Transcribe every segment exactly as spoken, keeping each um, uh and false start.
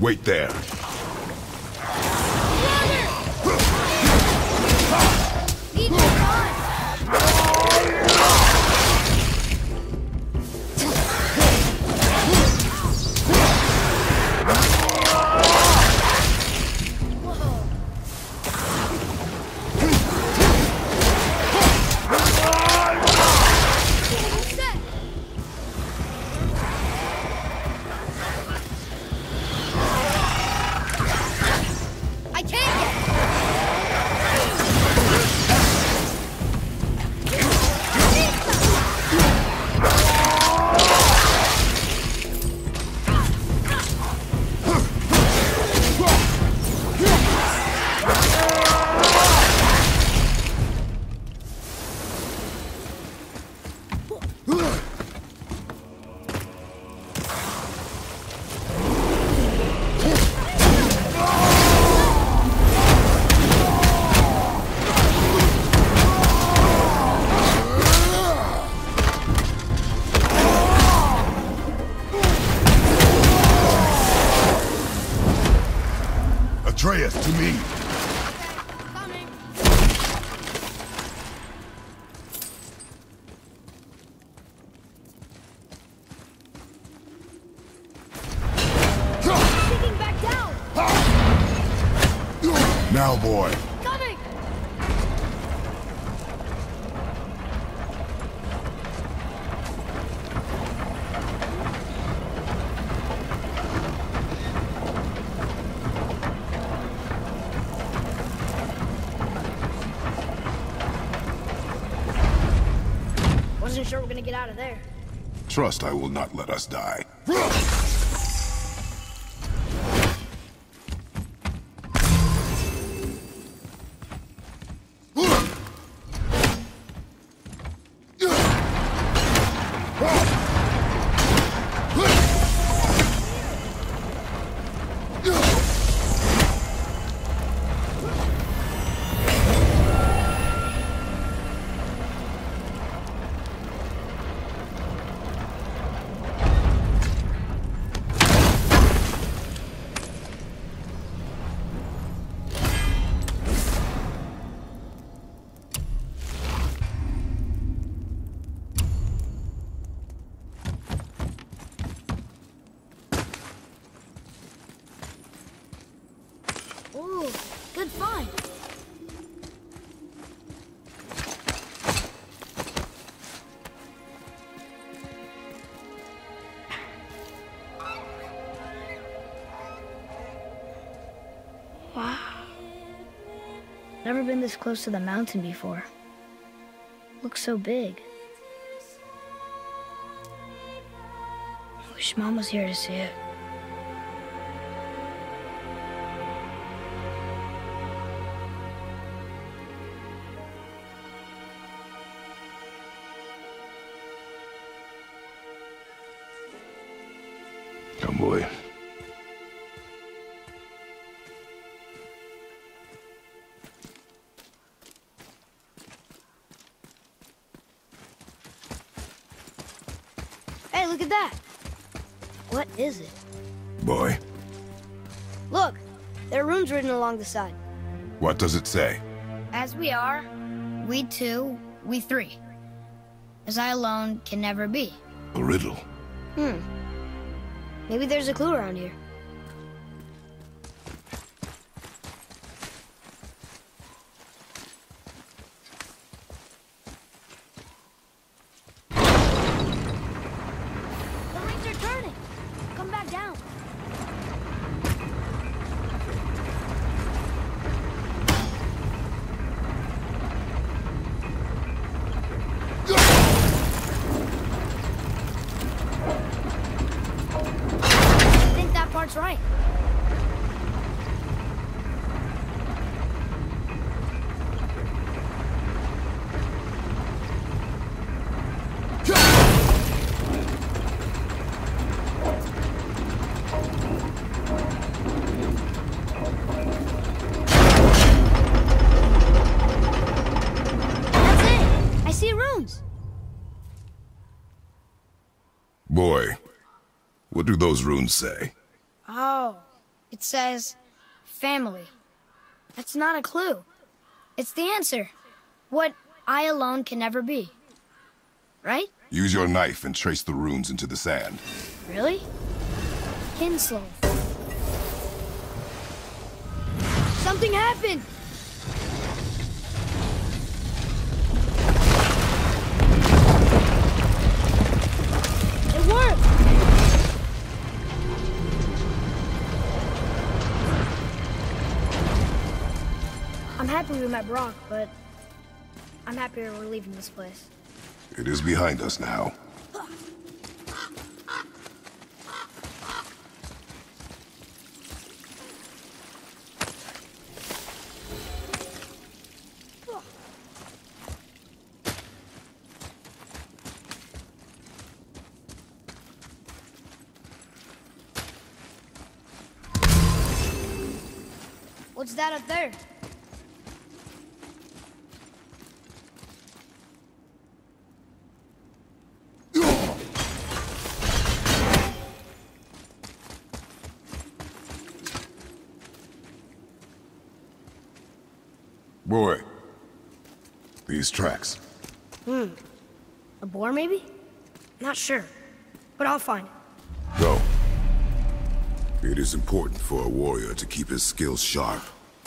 Wait there. Need more time. Atreus, to me. Coming. Sinking back down. Now, boy. Coming. Wasn't sure we're gonna get out of there. Trust I will not let us die. Ooh, good find. Wow. Never been this close to the mountain before. Looks so big. Wish Mom was here to see it. Come, boy. Hey, look at that. What is it? Boy, Look, there are runes written along the side. what does it say? As we are, we two, we three. As I alone can never be. A riddle. Hmm. Maybe there's a clue around here. The rings are turning. Come back down. I think that part's right. That's it. I see runes. Boy, what do those runes say? Oh, It says, family. That's not a clue. It's the answer. What I alone can never be. Right? Use your knife and trace the runes into the sand. Really? Kinslow. Something happened! It worked! I'm happy we met Brock, but I'm happier we're leaving this place. It is behind us now. What's that up there? Boy, these tracks. Hmm. A boar, maybe? Not sure, but I'll find it. Go. It is important for a warrior to keep his skills sharp.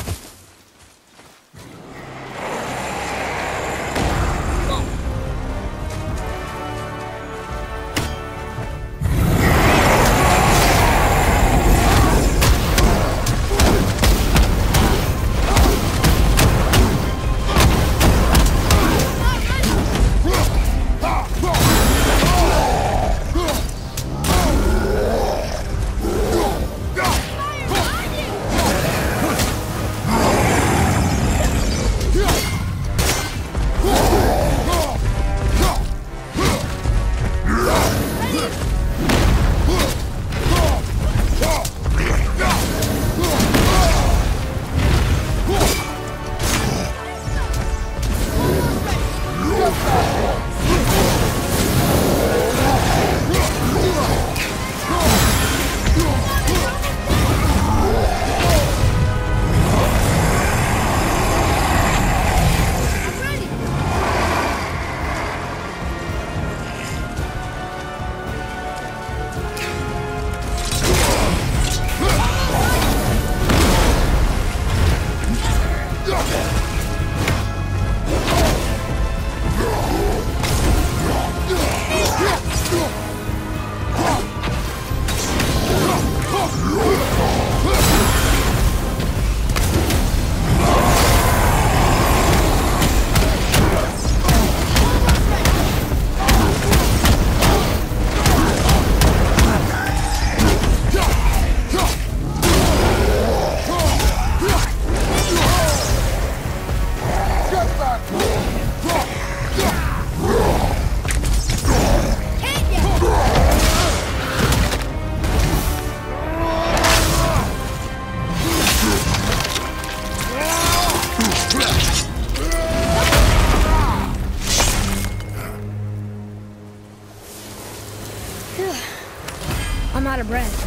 I'm out of breath.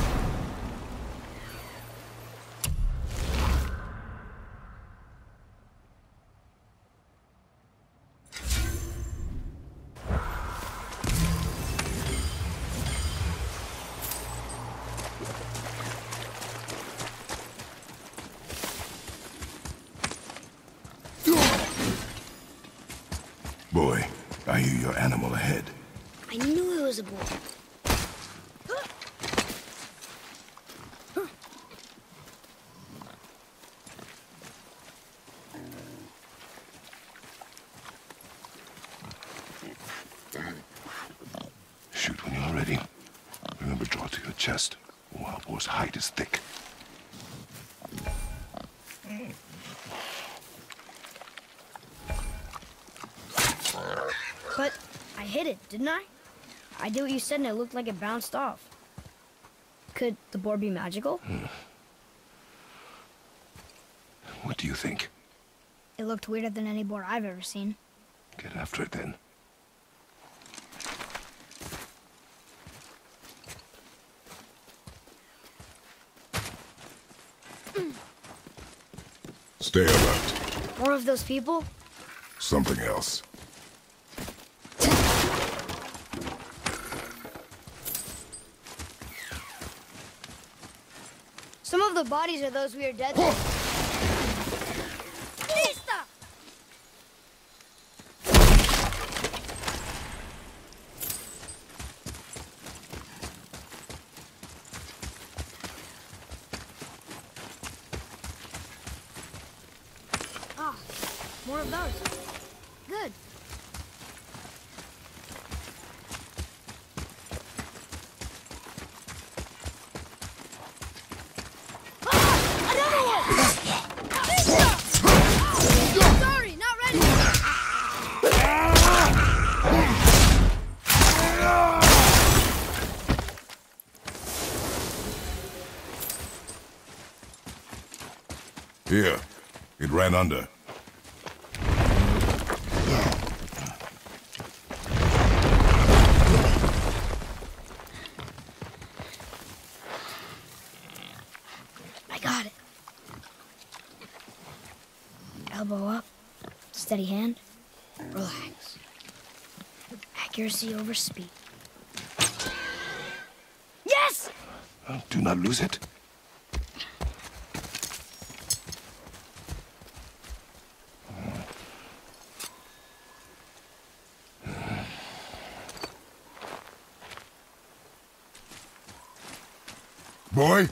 Boy, I hear your animal ahead. I knew it was a boar. Shoot when you're ready. Remember, draw to your chest. A wild boar's hide is thick. But I hit it, didn't I? I did what you said and it looked like it bounced off. Could the boar be magical? Hmm. What do you think? It looked weirder than any boar I've ever seen. Get after it then. Stay alert. More of those people? Something else. Some of the bodies are those we are dead to. Lista! Ah, more of those. Good. Sorry, not ready. Here. It ran under. I got it. Elbow up, steady hand, relax. Accuracy over speed. Yes! Uh, do not lose it. Boy?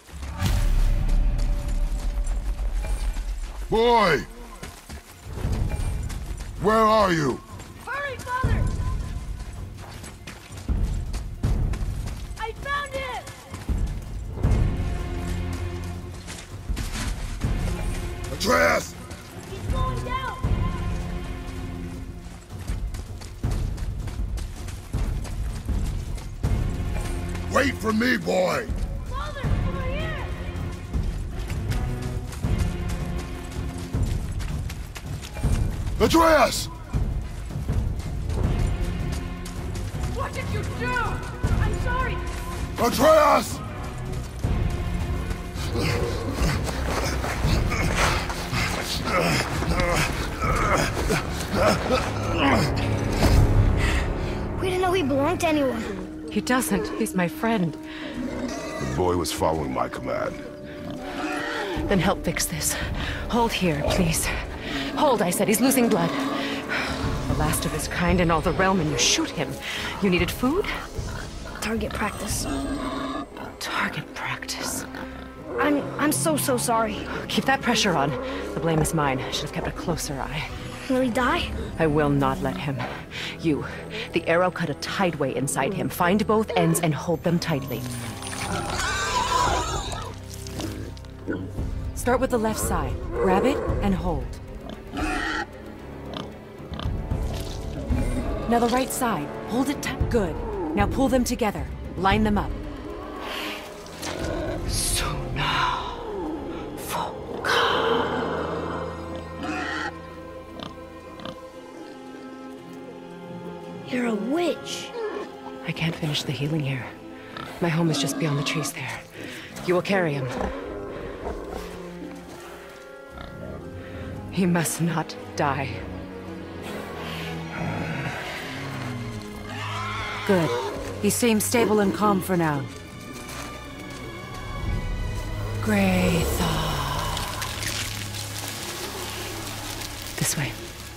Boy! Where are you? Hurry, Father! I found it! Atreus! He's slowing down! Wait for me, boy! Father, over here! Atreus! What did you do? I'm sorry! Atreus! We didn't know he belonged to anyone. He doesn't. He's my friend. The boy was following my command. Then help fix this. Hold here, please. Hold, I said. He's losing blood. The last of his kind in all the realm, and you shoot him. You needed food? Target practice. Target practice. I'm... I'm so, so sorry. Keep that pressure on. The blame is mine. I should have kept a closer eye. Will he die? I will not let him. You, the arrow cut a tideway inside him. Find both ends and hold them tightly. Start with the left side. Grab it and hold. Now the right side. Hold it tight. Good. Now pull them together. Line them up. Suna. Foka. You're a witch. I can't finish the healing here. My home is just beyond the trees there. You will carry him. He must not die. Good. He seems stable and calm for now. Grey thought. This way.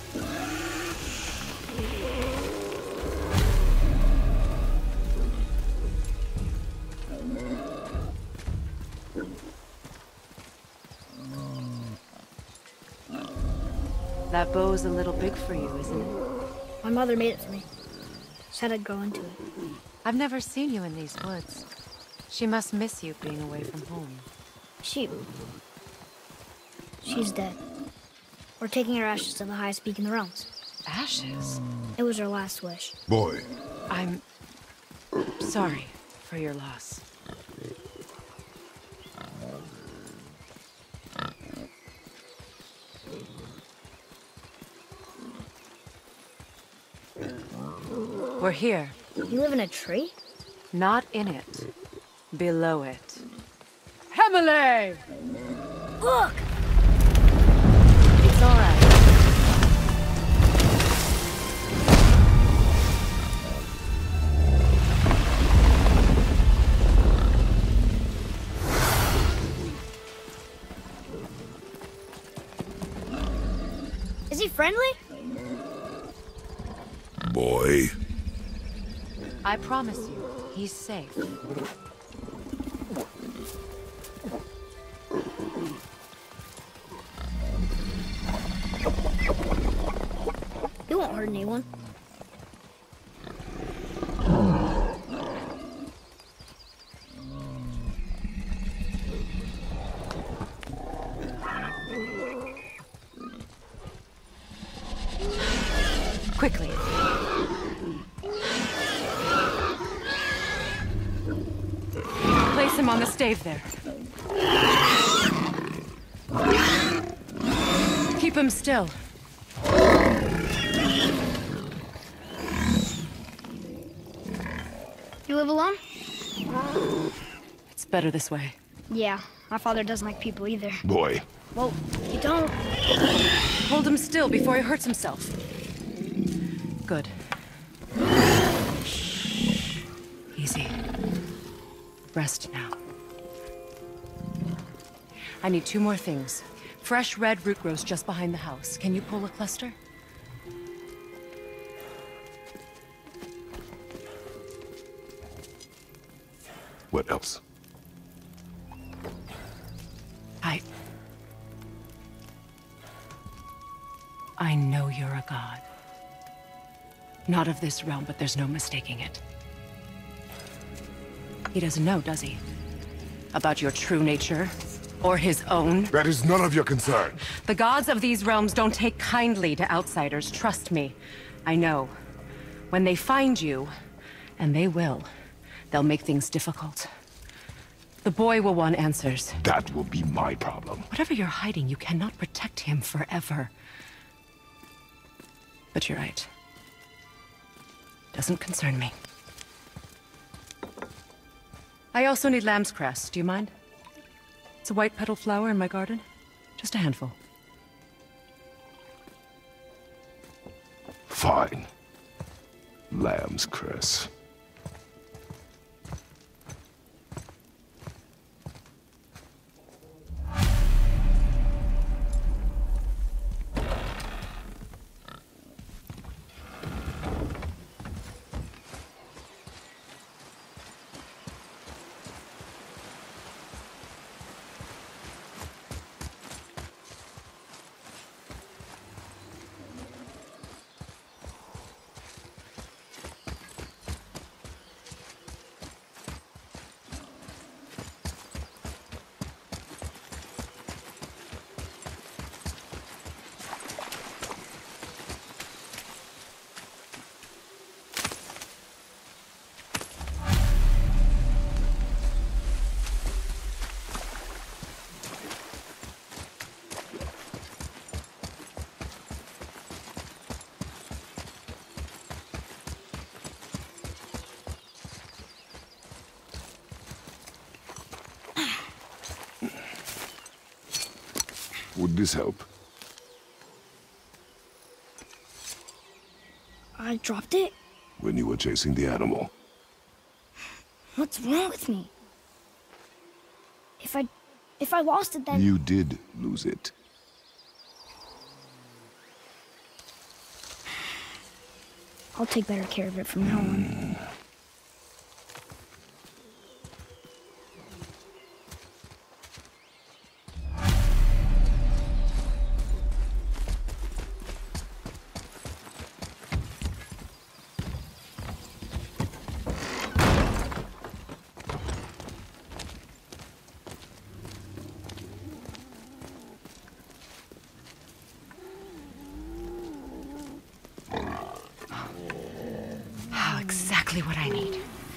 That bow's a little big for you, isn't it? My mother made it for me. Said I'd grow into it. I've never seen you in these woods. She must miss you being away from home. She... She's dead. We're taking her ashes to the highest peak in the realms. Ashes? It was her last wish. Boy. I'm... sorry for your loss. We're here. You live in a tree? Not in it. Below it. Hemele! Look! It's all right. Is he friendly? Boy. I promise you, he's safe. He won't hurt anyone. Quickly. Place him on the stave there. Keep him still. You live alone? It's better this way. Yeah, my father doesn't like people either. Boy. Well, you don't. Hold him still before he hurts himself. Good. Easy. Rest now. I need two more things. Fresh red root grows just behind the house. Can you pull a cluster? What else? I... I know you're a god. Not of this realm, but there's no mistaking it. He doesn't know, does he? About your true nature? Or his own? That is none of your concern. The gods of these realms don't take kindly to outsiders, trust me. I know. When they find you, and they will, they'll make things difficult. The boy will want answers. That will be my problem. Whatever you're hiding, you cannot protect him forever. But you're right. Doesn't concern me. I also need lamb's cress. Do you mind? It's a white petal flower in my garden. Just a handful. Fine. Lamb's cress. Would this help? I dropped it? When you were chasing the animal. What's wrong with me? If I... if I lost it, then... You did lose it. I'll take better care of it from now on. Exactly what I need.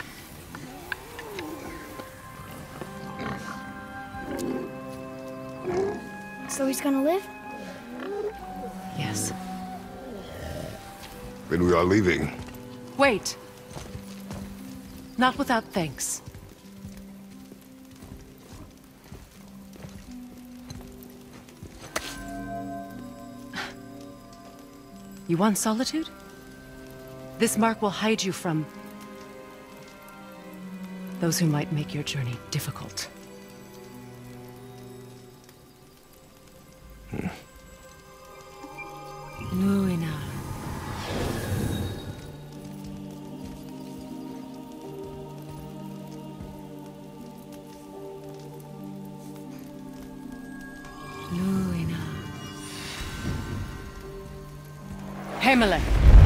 So he's gonna live? Yes. Then we are leaving. Wait. Not without thanks. You want solitude? This mark will hide you from those who might make your journey difficult. Hmm. Luina. Luina. Himalay.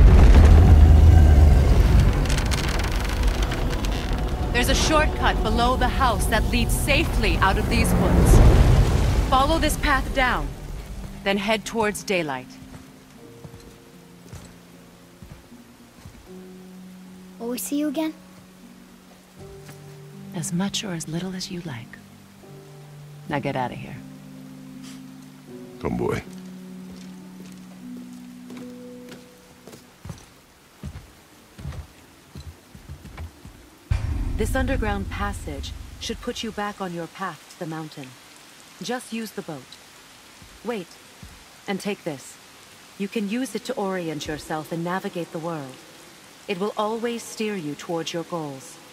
There's a shortcut below the house that leads safely out of these woods. Follow this path down, then head towards daylight. Will we see you again? As much or as little as you like. Now get out of here. Come, boy. This underground passage should put you back on your path to the mountain. Just use the boat. Wait, and take this. You can use it to orient yourself and navigate the world. It will always steer you towards your goals.